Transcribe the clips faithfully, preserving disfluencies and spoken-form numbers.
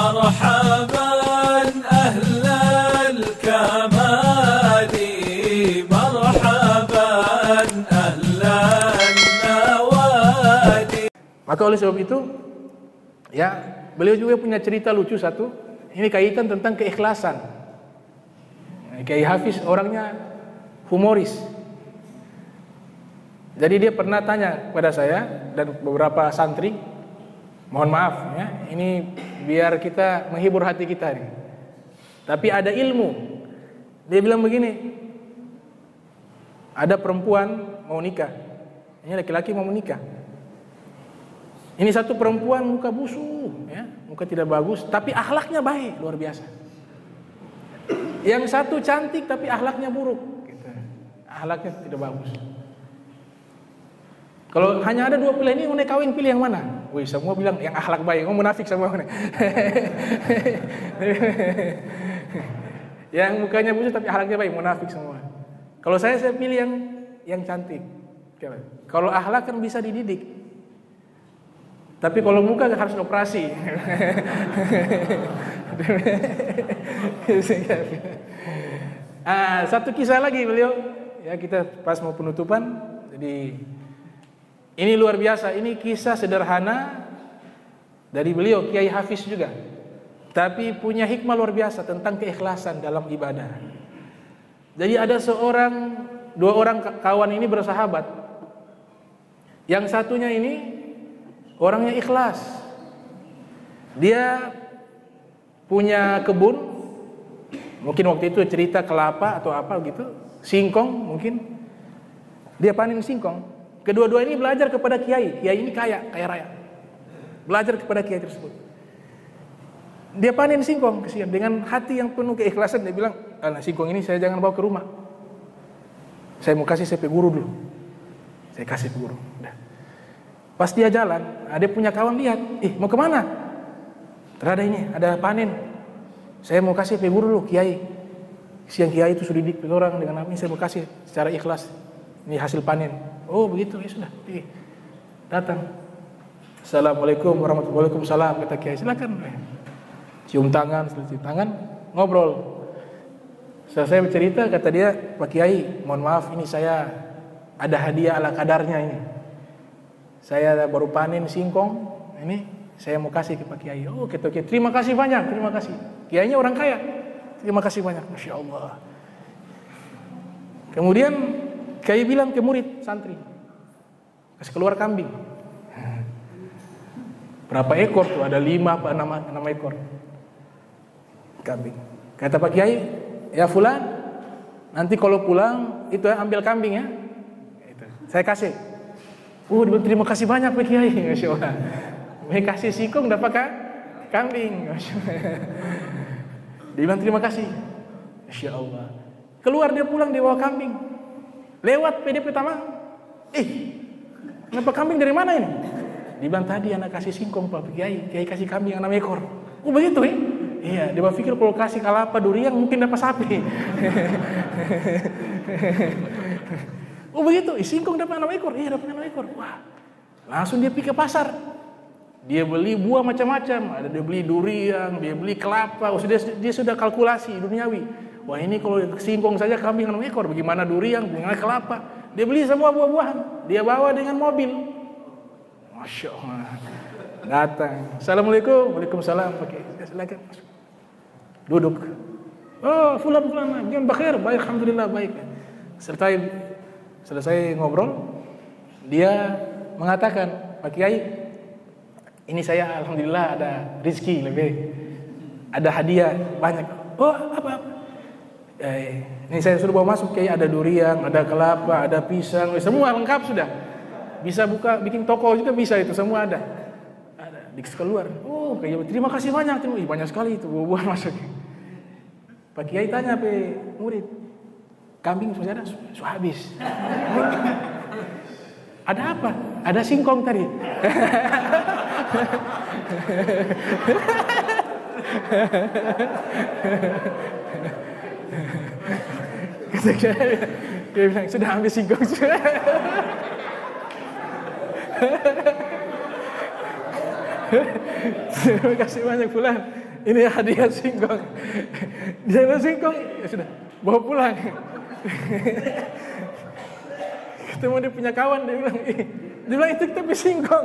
marhaban ahlal kamali, marhaban ahlan nawadi. Maka oleh sebab itu, ya, beliau juga punya cerita lucu satu. Ini kaitan tentang keikhlasan. Kiai Hafiz orangnya humoris. Jadi dia pernah tanya kepada saya dan beberapa santri, mohon maaf ya, ini biar kita menghibur hati kita nih. Tapi ada ilmu. Dia bilang begini, ada perempuan mau nikah, ini laki-laki mau menikah. Ini satu perempuan muka busuk, ya, muka tidak bagus, tapi akhlaknya baik, luar biasa. Yang satu cantik tapi akhlaknya buruk, gitu. Akhlaknya tidak bagus. Kalau hanya ada dua pilihan ini, mau kawin pilih yang mana? Wih, semua bilang yang akhlak baik, oh munafik semua. Yang mukanya busuk tapi akhlaknya baik, munafik semua. Kalau saya, saya pilih yang yang cantik. Kalau akhlak kan bisa dididik. Tapi kalau muka harus operasi. Ah, satu kisah lagi beliau. Ya, kita pas mau penutupan. Jadi ini luar biasa. Ini kisah sederhana dari beliau, Kiai Hafiz juga. Tapi punya hikmah luar biasa tentang keikhlasan dalam ibadah. Jadi ada seorang, dua orang kawan ini bersahabat. Yang satunya ini orangnya ikhlas. Dia punya kebun, mungkin waktu itu cerita kelapa atau apa gitu, singkong mungkin. Dia panen singkong. Kedua-dua ini belajar kepada kiai. Kiai ini kaya, kaya raya. Belajar kepada kiai tersebut. Dia panen singkong, kesian, dengan hati yang penuh keikhlasan. Dia bilang, "Alah, singkong ini saya jangan bawa ke rumah. Saya mau kasih saya pe guru dulu. Saya kasih pe guru." Udah. Pas dia jalan, dia punya kawan lihat, "Ih, mau kemana?" Terada ini, ada panen. Saya mau kasih pe guru dulu, kiai. Siang kiai itu sudah didik orang dengan apa ini, saya mau kasih secara ikhlas. Ini hasil panen. Oh begitu, ya sudah. Pergi. Datang. Assalamualaikum warahmatullahi wabarakatuh. Kata kiai, silakan. Cium tangan, cium tangan, ngobrol. Selesai bercerita, kata dia, "Pak Kiai, mohon maaf, ini saya ada hadiah ala kadarnya ini. Saya baru panen singkong, ini saya mau kasih ke Pak Kiai." Oh, gitu, gitu. Terima kasih banyak, terima kasih. Kiainya orang kaya. Terima kasih banyak, Masya Allah. Kemudian Kiai bilang ke murid santri, kasih keluar kambing. Berapa ekor tuh? Ada lima apa enam, enam ekor kambing. Kata Pak Kiai, "Ya Fulan, nanti kalau pulang itu ya, ambil kambing ya. Itu. Saya kasih." Oh, terima kasih banyak Pak Kiai. Masya Allah. Saya kasih singkong dapat kan kambing. Masya Allah. Dia bilang terima kasih. Masya Allah. Keluar dia pulang, dia bawa kambing. Lewat P D P Tamang. Eh, kenapa kambing dari mana ini? Dia bilang tadi anak kasih singkong Pak Kiai. Kiai kasih kambing enam ekor. Oh begitu ya? Iya, dia berpikir kalau kasih kelapa durian mungkin dapat sapi. Oh begitu, singkong dapat enam ekor. Iya, dapat enam ekor. Wah. Langsung dia pergi ke pasar. Dia beli buah macam-macam. Ada dia beli durian, dia beli kelapa. Oh, dia, dia sudah kalkulasi duniawi. Wah, ini kalau singkong saja kambing enam ekor, bagaimana durian, bagaimana kelapa? Dia beli semua buah-buahan. Dia bawa dengan mobil. Masya Allah. Datang. Assalamualaikum. Waalaikumsalam. Oke, silakan. Duduk. Oh, fulan fulan. Jangan bakhir. Baik, alhamdulillah baik. Selesai selesai ngobrol, dia mengatakan, "Pak Kiai, ini saya alhamdulillah ada rezeki lebih. Ada hadiah banyak." "Oh, apa?" Eh, ini saya suruh bawa masuk, Kiai, ada durian, ada kelapa, ada pisang, semua lengkap sudah. Bisa buka, bikin toko juga bisa, itu semua ada. Ada, Dix keluar. Oh, Kiai, terima kasih banyak. Terima, banyak sekali itu buah-buahan masuk. Pak Kiai tanya pe murid, "Kambing sudah ada?" "Sudah habis." "Ada apa?" "Ada singkong tadi." Dia bilang, "Sudah ambil singkong." Terima kasih banyak Fulan. ini hadiah singkong. Dia bilang singkong, ya sudah, bawa pulang. Ketemu dia punya kawan, dia bilang, ih, dia bilang itu tapi singkong.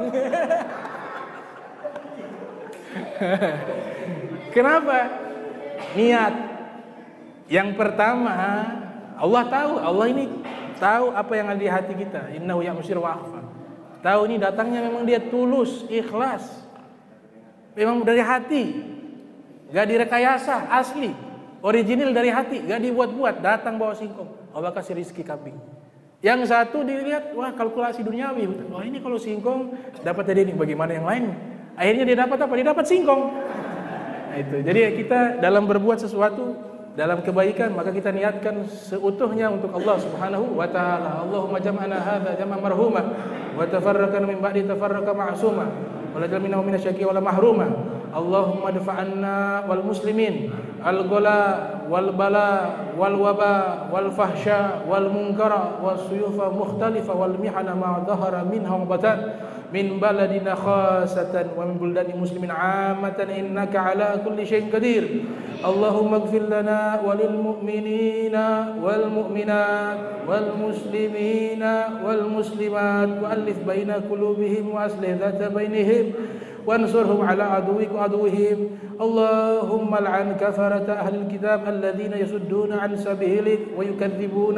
Kenapa? Niat. Yang pertama, Allah tahu, Allah ini tahu apa yang ada di hati kita. Innahu ya'musir wa akhfa. Tahu ini datangnya memang dia tulus, ikhlas. Memang dari hati. Gak direkayasa, asli. Original dari hati, gak dibuat-buat. Datang bawa singkong, Allah kasih rizki kambing. Yang satu dilihat, wah kalkulasi duniawi. Wah ini kalau singkong dapat jadi ini, bagaimana yang lain? Akhirnya dia dapat apa? Dia dapat singkong. Nah, itu. Jadi kita dalam berbuat sesuatu, dalam kebaikan, maka kita niatkan seutuhnya untuk Allah Subhanahu wa taala. Allahumma jam'ana hadza jam'an marhuma wa tafarraqna min ba'di tafarraqa ma'suma wa la taj'alna minasyaqi wa la mahruma. Allahumma dafa'anna wal muslimin al-ghala wal bala wal waba wal fahsya wal munkara was suyufa mukhtalifa wal mihana ma dhahara minha wa batan min baladina khasatan wa min buldani muslimin ammatan innaka ala kulli syai'in qadir. Allahumma ighfir lana walil mu'minina wal mu'minat wal muslimina wal muslimat wa alif baina qulubihim wa aslih dhata bainihim وانصرهم على عدوك وعدوهم اللهم لعن كفرة أهل الكتاب الذين يصدون عن سبيلك ويكذبون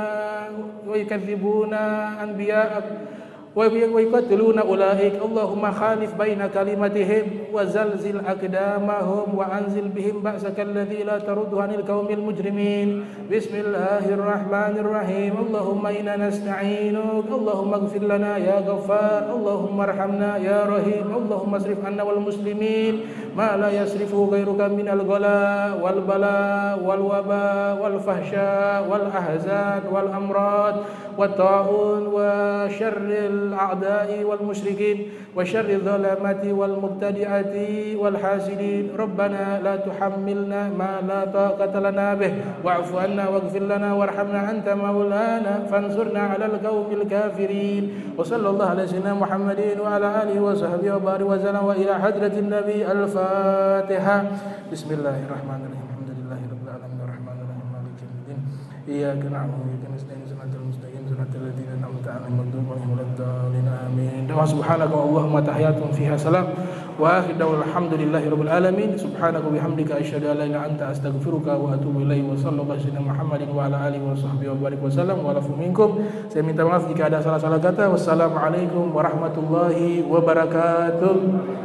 ويكذبون أنبياءك ويقتلون أولئك اللهم خالف بين كلمتهم وزلزل أقدامهم وأنزل بهم بأسك الذي لا ترد عن القوم المجرمين بسم الله الرحمن الرحيم اللهم إنا نستعينك اللهم اغفر لنا يا غفار اللهم ارحمنا يا رحيم اللهم اصرف عنا والمسلمين ما لا يصرفه غيرك من الغلاء والبلاء والوباء والفحشاء والأحزان والأمراض والطاعون وشر الأعداء والمشركين وشر الظلمة والمبتدعة والحاسدين ربنا لا تحملنا ما لا طاقة لنا به واعف عنا واغفر لنا وارحمنا أنت مولانا فانصرنا على القوم الكافرين وصلى الله على سيدنا محمد وعلى آله وصحبه وبارك وسلم وإلى حضرة النبي الفاتحة بسم الله الرحمن الرحيم الحمد لله رب العالمين الرحمن الرحيم مالك يوم الدين إياك نعبد وإياك نستعين صراط المستقيم صراط الذين أنعمت عليهم غير المغضوب عليهم ولا الضالين آمين سبحانك اللهم تحياتهم فيها سلام وآخر دعوانا الحمد لله رب العالمين سبحانك وبحمدك أشهد أن لا إله إلا أنت أستغفرك وأتوب إليك وصلى الله على محمد وعلى آله وصحبه وبارك وسلم walafu minkum. Saya minta maaf jika ada salah-salah kata. Wassalamualaikum warahmatullahi wabarakatuh.